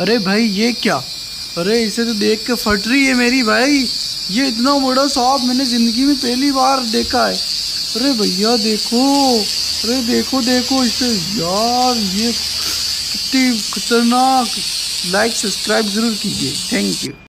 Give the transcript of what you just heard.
अरे भाई ये क्या, अरे इसे तो देख के फट रही है मेरी भाई। ये इतना बड़ा सांप मैंने जिंदगी में पहली बार देखा है। अरे भैया देखो, अरे देखो देखो इसे यार, ये कितनी खतरनाक। लाइक सब्सक्राइब जरूर कीजिए। Thank you.